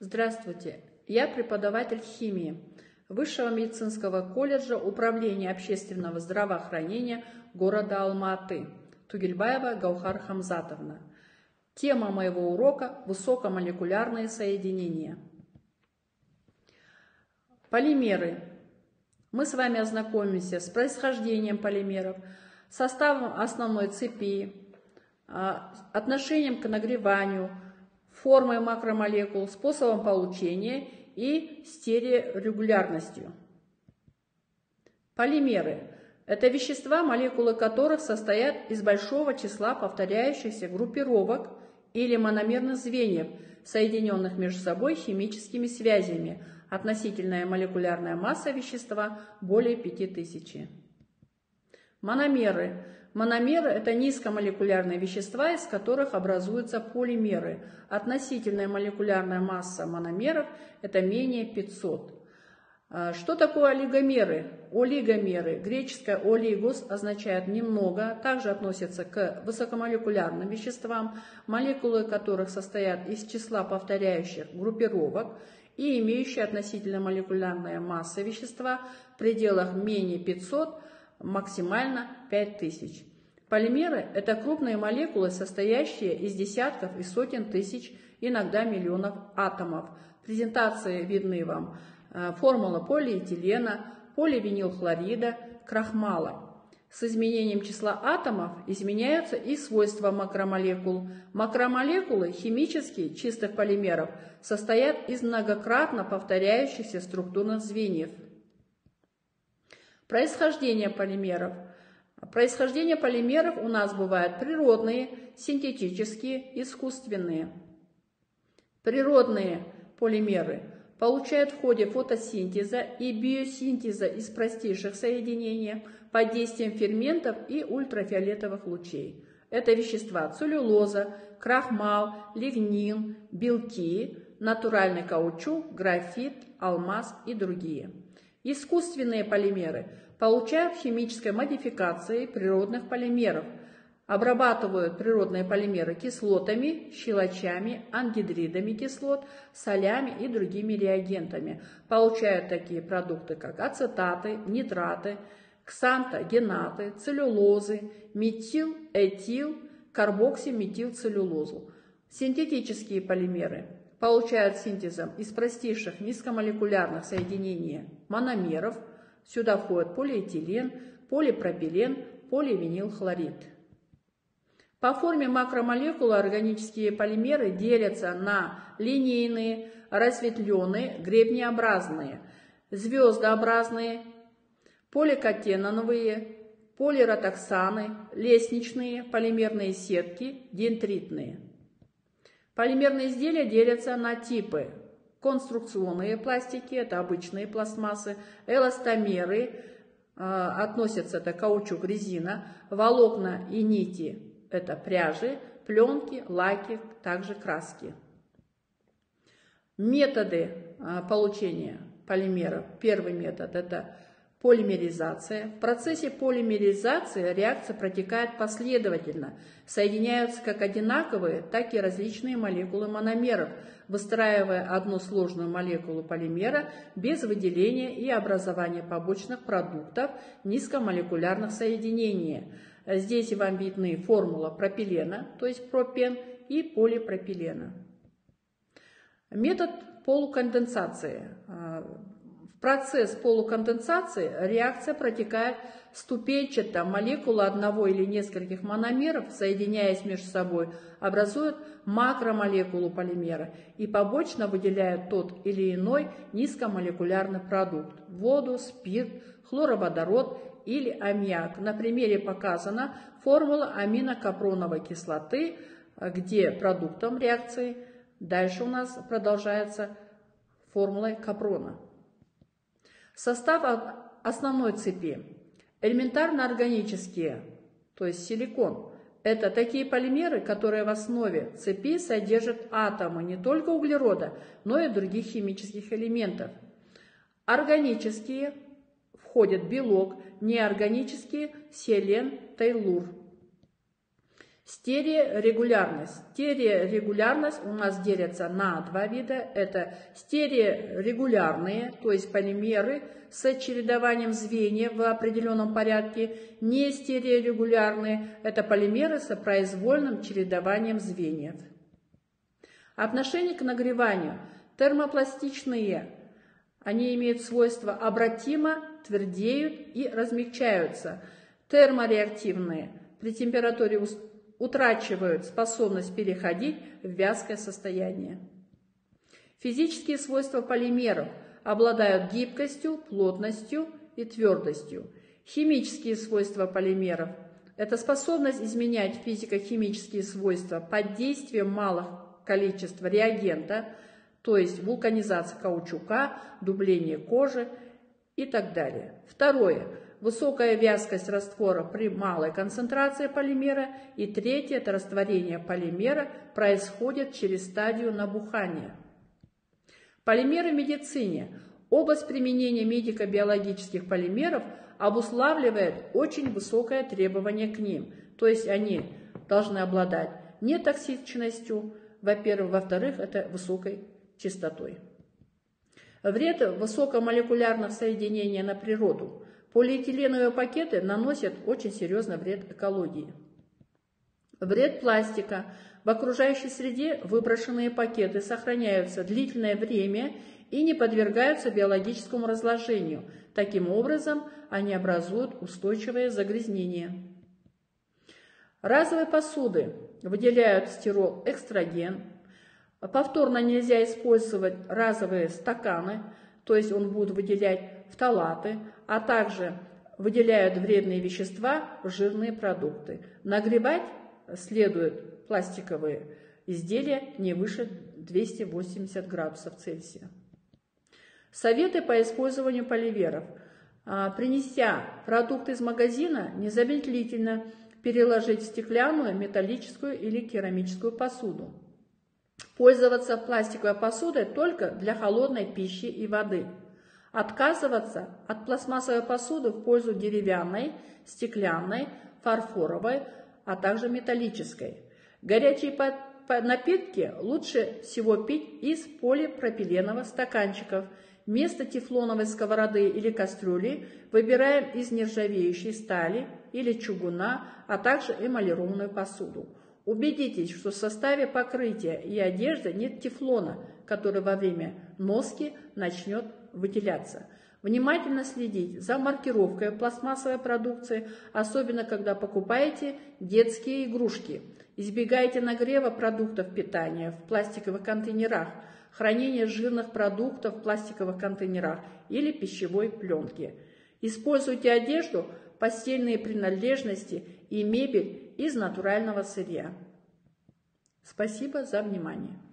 Здравствуйте, я преподаватель химии Высшего медицинского колледжа Управления общественного здравоохранения города Алма-Аты, Тугельбаева Гаухар Хамзатовна. Тема моего урока – высокомолекулярные соединения. Полимеры. Мы с вами ознакомимся с происхождением полимеров, составом основной цепи, отношением к нагреванию, формой макромолекул, способом получения и стереорегулярностью. Полимеры – это вещества, молекулы которых состоят из большого числа повторяющихся группировок или мономерных звеньев, соединенных между собой химическими связями. Относительная молекулярная масса вещества более 5000. Мономеры. Мономеры – это низкомолекулярные вещества, из которых образуются полимеры. Относительная молекулярная масса мономеров – это менее 500. Что такое олигомеры? Олигомеры, греческое олигос означает немного, также относятся к высокомолекулярным веществам, молекулы которых состоят из числа повторяющих группировок и имеющие относительно молекулярная масса вещества в пределах менее 500, максимально 5000. Полимеры – это крупные молекулы, состоящие из десятков и сотен тысяч, иногда миллионов атомов. В презентации видны вам формула полиэтилена, поливинилхлорида, крахмала. С изменением числа атомов изменяются и свойства макромолекул. Макромолекулы химически чистых полимеров состоят из многократно повторяющихся структурных звеньев. Происхождение полимеров. Происхождение полимеров у нас бывают природные, синтетические, искусственные. Природные полимеры получают в ходе фотосинтеза и биосинтеза из простейших соединений под действием ферментов и ультрафиолетовых лучей. Это вещества целлюлоза, крахмал, лигнин, белки, натуральный каучук, графит, алмаз и другие. Искусственные полимеры получают химической модификацией природных полимеров, обрабатывают природные полимеры кислотами, щелочами, ангидридами кислот, солями и другими реагентами. Получают такие продукты, как ацетаты, нитраты, ксантогенаты, целлюлозы, метил, этил, карбоксиметилцеллюлозу. Синтетические полимеры получают синтезом из простейших низкомолекулярных соединений мономеров. Сюда входят полиэтилен, полипропилен, поливинилхлорид. По форме макромолекулы органические полимеры делятся на линейные, разветвленные, гребнеобразные, звездообразные, поликатеноновые, полиротоксаны, лестничные, полимерные сетки, дендритные. Полимерные изделия делятся на типы: конструкционные пластики, это обычные пластмассы, эластомеры, относятся это каучук, резина, волокна и нити, это пряжи, пленки, лаки, также краски. Методы получения полимеров. Первый метод – это полимеризация. В процессе полимеризации реакция протекает последовательно. Соединяются как одинаковые, так и различные молекулы мономеров, выстраивая одну сложную молекулу полимера без выделения и образования побочных продуктов низкомолекулярных соединений. Здесь вам видны формула пропилена, то есть пропен, и полипропилена. Метод полуконденсации. В процесс полуконденсации реакция протекает ступенчато. Молекулы одного или нескольких мономеров, соединяясь между собой, образуют макромолекулу полимера и побочно выделяют тот или иной низкомолекулярный продукт – воду, спирт, хлороводород или аммиак. На примере показана формула аминокапроновой кислоты, где продуктом реакции дальше у нас продолжается формулой капрона. Состав основной цепи. Элементарно-органические, то есть силикон. Это такие полимеры, которые в основе цепи содержат атомы не только углерода, но и других химических элементов. Органические входят белок, неорганические – селен, тейлур. Стереорегулярность. Стереорегулярность у нас делится на два вида. Это стереорегулярные, то есть полимеры с чередованием звеньев в определенном порядке. Не стереорегулярные – это полимеры с произвольным чередованием звеньев. Отношение к нагреванию. Термопластичные. Они имеют свойство обратимо, твердеют и размягчаются. Термореактивные. При температуре утрачивают способность переходить в вязкое состояние. Физические свойства полимеров обладают гибкостью, плотностью и твердостью. Химические свойства полимеров – это способность изменять физико-химические свойства под действием малых количеств реагента, то есть вулканизация каучука, дубление кожи и так далее. Второе. Высокая вязкость раствора при малой концентрации полимера. И третье – это растворение полимера происходит через стадию набухания. Полимеры в медицине. Область применения медико-биологических полимеров обуславливает очень высокое требование к ним. То есть они должны обладать нетоксичностью, во-первых, во-вторых, это высокой чистотой. Вред высокомолекулярных соединений на природу. Полиэтиленовые пакеты наносят очень серьезный вред экологии. Вред пластика. В окружающей среде выброшенные пакеты сохраняются длительное время и не подвергаются биологическому разложению. Таким образом, они образуют устойчивое загрязнение. Разовые посуды выделяют стирол-экстраген. Повторно нельзя использовать разовые стаканы, то есть он будет выделять фталаты, а также выделяют вредные вещества в жирные продукты. Нагревать следует пластиковые изделия не выше 280 градусов Цельсия. Советы по использованию полимеров. Принеся продукты из магазина, незамедлительно переложить в стеклянную, металлическую или керамическую посуду. Пользоваться пластиковой посудой только для холодной пищи и воды. Отказываться от пластмассовой посуды в пользу деревянной, стеклянной, фарфоровой, а также металлической. Горячие напитки лучше всего пить из полипропиленовых стаканчиков. Вместо тефлоновой сковороды или кастрюли выбираем из нержавеющей стали или чугуна, а также эмалированную посуду. Убедитесь, что в составе покрытия и одежды нет тефлона, который во время носки начнет выделяться. Внимательно следите за маркировкой пластмассовой продукции, особенно когда покупаете детские игрушки. Избегайте нагрева продуктов питания в пластиковых контейнерах, хранения жирных продуктов в пластиковых контейнерах или пищевой пленке. Используйте одежду, постельные принадлежности и мебель из натурального сырья. Спасибо за внимание.